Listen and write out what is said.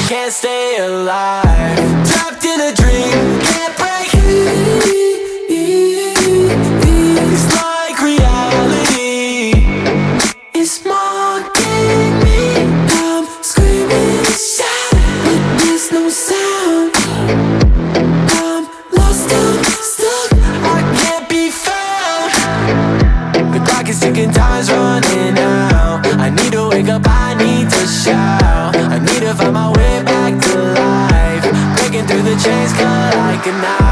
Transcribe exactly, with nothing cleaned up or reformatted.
can't stay alive. Trapped in a dream, can't break. It's like reality is mocking me. I'm screaming shout, but there's no sound. I'm lost, I'm stuck, I can't be found. The clock is ticking, time's running out. I need to wake up, I need to shout. I need to find my way back to life, breaking through the chains, cut like a knife.